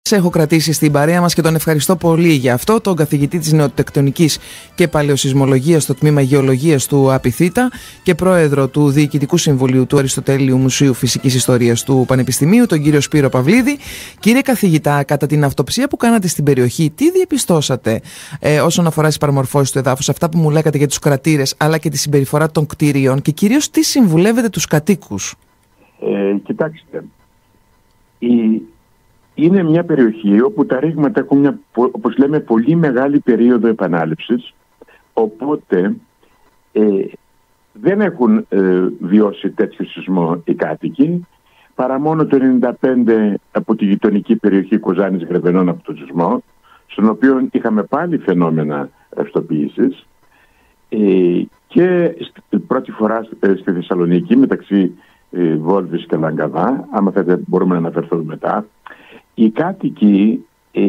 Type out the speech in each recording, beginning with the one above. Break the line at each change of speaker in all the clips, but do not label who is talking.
Έχω κρατήσει στην παρέα μας και τον ευχαριστώ πολύ για αυτό, τον καθηγητή της νεοτεκτονικής και παλαιοσυσμολογίας στο τμήμα Γεωλογίας του ΑΠΙΘΙΤΑ και πρόεδρο του Διοικητικού Συμβουλίου του Αριστοτέλειου Μουσείου Φυσικής Ιστορίας του Πανεπιστημίου, τον κύριο Σπύρο Παυλίδη. Κύριε καθηγητά, κατά την αυτοψία που κάνατε στην περιοχή, τι διαπιστώσατε όσον αφορά τις παραμορφώσεις του εδάφους, αυτά που μου λέγατε για τους κρατήρες, αλλά και τη συμπεριφορά των κτίριων και κυρίως τι συμβουλεύετε τους κατοίκους?
Κοιτάξτε, είναι μια περιοχή όπου τα ρήγματα έχουν μια, όπως λέμε, πολύ μεγάλη περίοδο επανάληψης, οπότε δεν έχουν βιώσει τέτοιο σεισμό οι κάτοικοι, παρά μόνο το 1995 από τη γειτονική περιοχή Κοζάνης Γρεβενών από τον σεισμό, στον οποίο είχαμε πάλι φαινόμενα ρευστοποίησης, και πρώτη φορά στη Θεσσαλονίκη μεταξύ Βόλβης και Λαγκαδά, άμα θέλετε μπορούμε να αναφερθούμε μετά. Οι κάτοικοι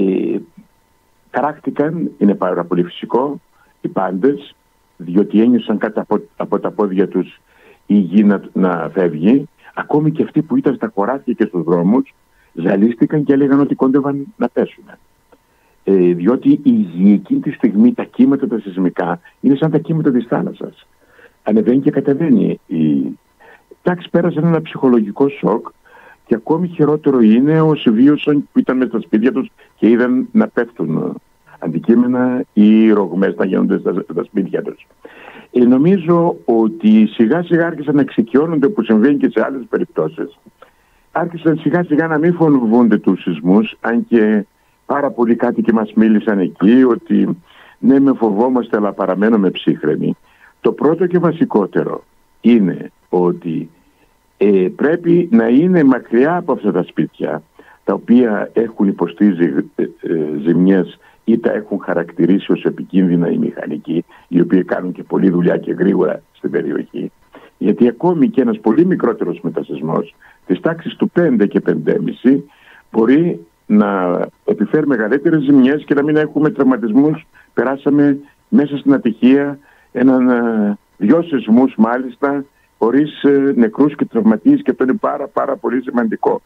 ταράχτηκαν, είναι πάρα πολύ φυσικό, οι πάντες, διότι ένιωσαν κάτω από τα πόδια τους η γη να φεύγει. Ακόμη και αυτοί που ήταν στα χωράφια και στους δρόμους ζαλίστηκαν και έλεγαν ότι κόντευαν να πέσουν. Διότι η γη εκείνη τη στιγμή, τα κύματα τα σεισμικά είναι σαν τα κύματα της θάλασσας. Ανεβαίνει και κατεβαίνει. Εντάξει, πέρασαν ένα ψυχολογικό σοκ. Και ακόμη χειρότερο είναι όσοι βίωσαν που ήταν μέσα στα σπίτια τους και είδαν να πέφτουν αντικείμενα ή ρογμές να γίνονται στα σπίτια τους. Νομίζω ότι σιγά σιγά άρχισαν να εξοικειώνονται, που συμβαίνει και σε άλλες περιπτώσεις. Άρχισαν σιγά σιγά να μην φοβούνται τους σεισμούς, αν και πάρα πολλοί κάτοικοι μας μίλησαν εκεί ότι ναι, με φοβόμαστε αλλά παραμένουμε ψύχρεμοι. Το πρώτο και βασικότερο είναι ότι πρέπει να είναι μακριά από αυτά τα σπίτια τα οποία έχουν υποστεί ζημιές ή τα έχουν χαρακτηρίσει ως επικίνδυνα οι μηχανικοί, οι οποίοι κάνουν και πολλή δουλειά και γρήγορα στην περιοχή. Γιατί ακόμη και ένας πολύ μικρότερος μετασεισμός της τάξης του 5 και 5,5 μπορεί να επιφέρει μεγαλύτερες ζημιές και να μην έχουμε τραυματισμούς. Περάσαμε μέσα στην ατυχία δυο σεισμούς μάλιστα, χωρίς νεκρούς και τραυματίες, και αυτό είναι πάρα πολύ σημαντικό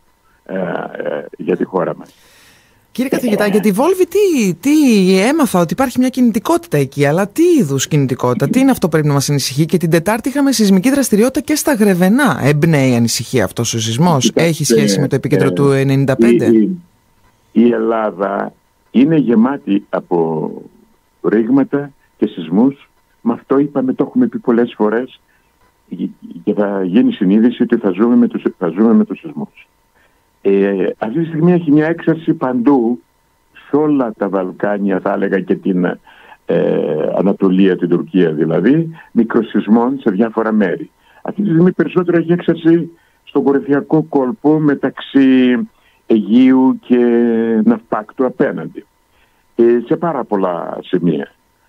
για τη χώρα μας.
Κύριε καθηγητά, για τη Βόλβη τι έμαθα ότι υπάρχει μια κινητικότητα εκεί, αλλά τι είδους κινητικότητα, τι είναι αυτό που πρέπει να μας ανησυχεί? Και την Τετάρτη είχαμε σεισμική δραστηριότητα και στα Γρεβενά. Εμπνέει ανησυχία αυτός ο σεισμός? Έχει σχέση με το επίκεντρο του 95?
Η Ελλάδα είναι γεμάτη από ρήγματα και σεισμούς. Με αυτό είπαμε, το έχουμε πει πολλές φορές, και θα γίνει συνείδηση ότι θα ζούμε με τους σεισμούς. Αυτή τη στιγμή έχει μια έξαρση παντού, σε όλα τα Βαλκάνια, θα έλεγα, και την Ανατολία, την Τουρκία δηλαδή, μικροσεισμών σε διάφορα μέρη. Αυτή τη στιγμή περισσότερο έχει έξαρση στον κορυφιακό κόλπο μεταξύ Αιγείου και Ναυπάκτου απέναντι, σε πάρα πολλά σημεία.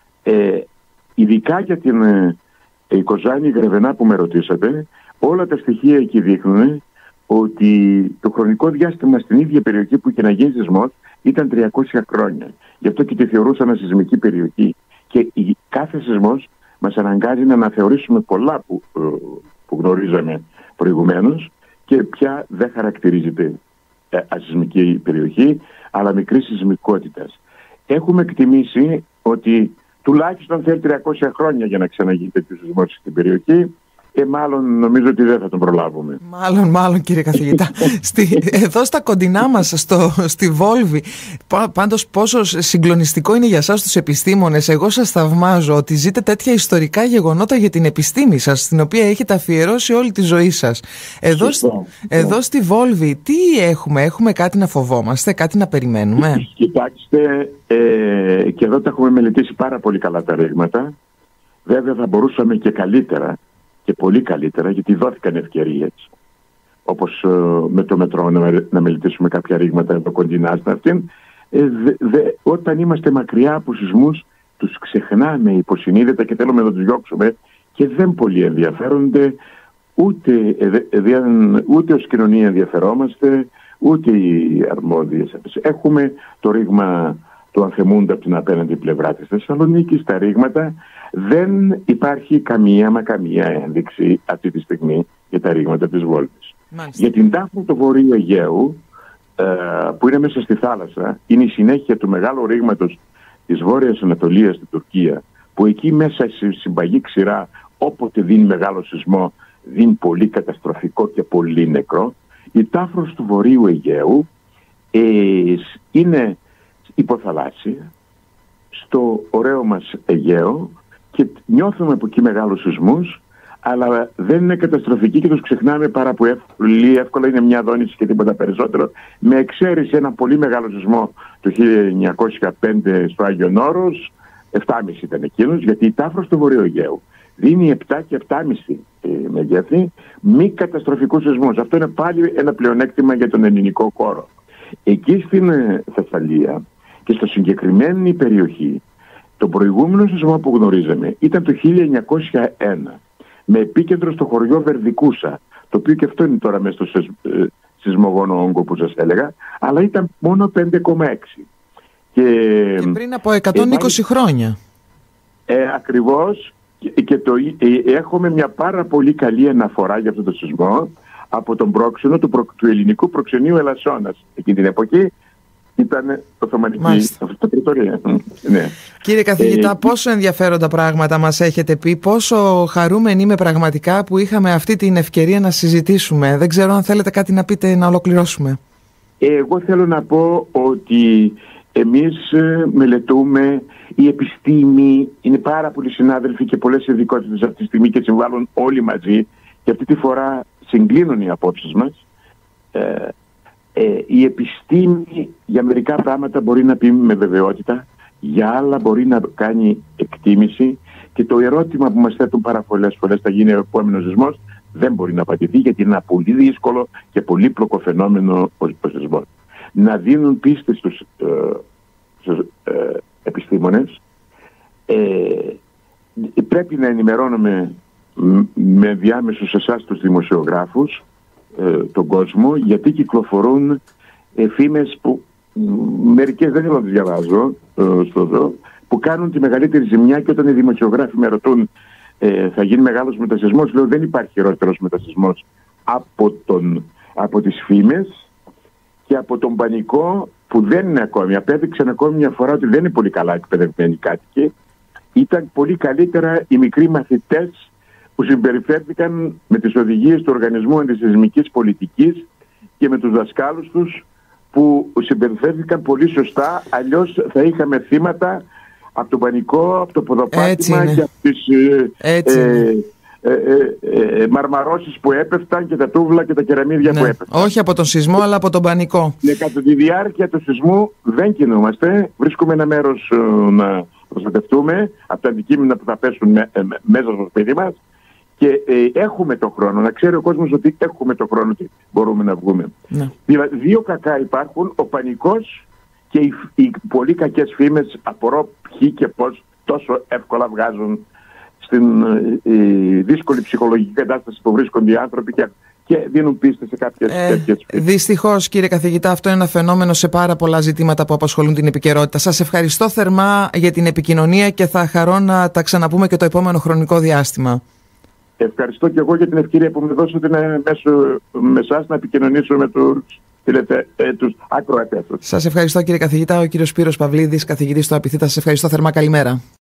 Ειδικά για την η Κοζάνη Γρεβενά που με ρωτήσατε, όλα τα στοιχεία εκεί δείχνουν ότι το χρονικό διάστημα στην ίδια περιοχή που είχε να γίνει σεισμός ήταν 300 χρόνια. Γι' αυτό και τη θεωρούσαν σεισμική περιοχή. Και κάθε σεισμός μας αναγκάζει να αναθεωρήσουμε πολλά που γνωρίζαμε προηγουμένως και πια δεν χαρακτηρίζεται ασεισμική περιοχή, αλλά μικρή σεισμικότητας. Έχουμε εκτιμήσει ότι τουλάχιστον θέλει 300 χρόνια για να ξαναγίνει τέτοιο σεισμός στην περιοχή. Μάλλον νομίζω ότι δεν θα τον προλάβουμε.
Μάλλον κύριε καθηγητά. Εδώ στα κοντινά μας, στη Βόλβη, πάντως πόσο συγκλονιστικό είναι για εσάς τους επιστήμονες. Εγώ σας θαυμάζω ότι ζείτε τέτοια ιστορικά γεγονότα για την επιστήμη σας, στην οποία έχετε αφιερώσει όλη τη ζωή σας. Εδώ στη Βόλβη τι έχουμε κάτι να φοβόμαστε, κάτι να περιμένουμε?
Κοιτάξτε, και εδώ τα έχουμε μελετήσει πάρα πολύ καλά τα ρήγματα. Βέβαια θα μπορούσαμε και καλύτερα, και πολύ καλύτερα, γιατί δόθηκαν ευκαιρίες, όπως με το μετρό να μελετήσουμε κάποια ρήγματα εδώ κοντινά στην αυτήν. Όταν είμαστε μακριά από σεισμούς, τους ξεχνάμε υποσυνείδητα και θέλουμε να τους διώξουμε και δεν πολύ ενδιαφέρονται, ούτε ως κοινωνία ενδιαφερόμαστε, ούτε οι αρμόδιες. Έχουμε το ρήγμα του Ανθεμούντα από την απέναντι πλευρά της Θεσσαλονίκης, τα ρήγματα. Δεν υπάρχει καμία ένδειξη αυτή τη στιγμή για τα ρήγματα της Βόλβης. Για την τάφο του Βορείου Αιγαίου που είναι μέσα στη θάλασσα είναι η συνέχεια του μεγάλου ρήγματος της Βόρειας Ανατολίας στην Τουρκία, που εκεί μέσα στη συμπαγή ξηρά, όποτε δίνει μεγάλο σεισμό, δίνει πολύ καταστροφικό και πολύ νεκρό. Η τάφρος του Βορείου Αιγαίου είναι υποθαλάσσια στο ωραίο μας Αιγαίο και νιώθουμε από εκεί μεγάλους σεισμούς, αλλά δεν είναι καταστροφικοί και τους ξεχνάμε πάρα πολύ εύκολα. Είναι μια δόνηση και τίποτα περισσότερο. Με εξαίρεση ένα πολύ μεγάλο σεισμό το 1905 στο Άγιον Όρος, 7,5 ήταν εκείνος, γιατί η τάφρος του Βορείου Αιγαίου δίνει 7 και 7,5 μεγέθη μη καταστροφικούς σεισμούς. Αυτό είναι πάλι ένα πλεονέκτημα για τον ελληνικό χώρο. Εκεί στην Θεσσαλία και στο συγκεκριμένη περιοχή, τον προηγούμενο σεισμό που γνωρίζαμε ήταν το 1901, με επίκεντρο στο χωριό Βερδικούσα, το οποίο και αυτό είναι τώρα μέσα στο σεισμογόνο όγκο που σας έλεγα, αλλά ήταν μόνο 5,6. Και
πριν από 120 χρόνια.
Ακριβώς, και έχουμε μια πάρα πολύ καλή αναφορά για αυτό το σεισμό από τον πρόξενο του ελληνικού προξενείου Ελασσόνας. Εκείνη την εποχή ήταν Οθωμανική Αυτοκρατορία. Ναι.
Κύριε καθηγητά, πόσο ενδιαφέροντα πράγματα μας έχετε πει, πόσο χαρούμενοι είμαι πραγματικά που είχαμε αυτή την ευκαιρία να συζητήσουμε. Δεν ξέρω αν θέλετε κάτι να πείτε να ολοκληρώσουμε. Εγώ θέλω να πω ότι εμείς μελετούμε, η επιστήμη, είναι πάρα πολλοί συνάδελφοι και πολλές ειδικότητες αυτή τη στιγμή και συμβάλλουν όλοι μαζί, και αυτή τη φορά συγκλίνουν οι απόψεις μας. Η επιστήμη για μερικά πράγματα μπορεί να πει με βεβαιότητα, για άλλα μπορεί να κάνει εκτίμηση, και το ερώτημα που μας θέτουν πάρα πολλές φορές, θα γίνει ο επόμενος σεισμός, δεν μπορεί να απαντηθεί, γιατί είναι ένα πολύ δύσκολο και πολύπλοκο φαινόμενο ο σεισμός. Να δίνουν πίστη στους επιστήμονες, πρέπει να ενημερώνουμε με διάμεσους εσάς τους δημοσιογράφους τον κόσμο, γιατί κυκλοφορούν φήμες που μερικές δεν θέλω να τις διαβάζω που κάνουν τη μεγαλύτερη ζημιά. Και όταν οι δημοσιογράφοι με ρωτούν θα γίνει μεγάλος μετασεισμός, λέω δεν υπάρχει χειρότερος μετασεισμός από τις φήμες και από τον πανικό που δεν είναι ακόμη. Απέδειξαν ακόμη μια φορά ότι δεν είναι πολύ καλά εκπαιδευμένοι κάτοικοι. Ήταν πολύ καλύτερα οι μικροί μαθητές που συμπεριφέρθηκαν με τις οδηγίες του Οργανισμού Αντισεισμικής Πολιτικής και με τους δασκάλους τους που συμπεριφέρθηκαν πολύ σωστά. Αλλιώς θα είχαμε θύματα από τον πανικό, από το ποδοπάτημα και από τις μαρμαρώσεις που έπεφταν και τα τούβλα και τα κεραμίδια που έπεφταν. Όχι από τον σεισμό, αλλά από τον πανικό. Κατά τη διάρκεια του σεισμού δεν κινούμαστε. Βρίσκουμε ένα μέρος να προστατευτούμε από τα αντικείμενα που θα πέσουν μέσα στο σπίτι μας. Και έχουμε τον χρόνο, να ξέρει ο κόσμος ότι έχουμε τον χρόνο και μπορούμε να βγούμε. Ναι. Δηλαδή, δύο κακά υπάρχουν, ο πανικός και οι πολύ κακές φήμες. Απορώ ποιοι και πώς τόσο εύκολα βγάζουν στην δύσκολη ψυχολογική κατάσταση που βρίσκονται οι άνθρωποι και δίνουν πίστη σε κάποιες τέτοιες φήμες. Δυστυχώς, κύριε καθηγητά, αυτό είναι ένα φαινόμενο σε πάρα πολλά ζητήματα που απασχολούν την επικαιρότητα. Σας ευχαριστώ θερμά για την επικοινωνία και θα χαρώ να τα ξαναπούμε και το επόμενο χρονικό διάστημα. Ευχαριστώ και εγώ για την ευκαιρία που με δώσατε με εσάς να επικοινωνήσω με τους ακροατές. Σας ευχαριστώ, κύριε καθηγητά. Ο κύριος Σπύρος Παυλίδης, καθηγητής στο Απιθύτα. Σας ευχαριστώ θερμά. Καλημέρα.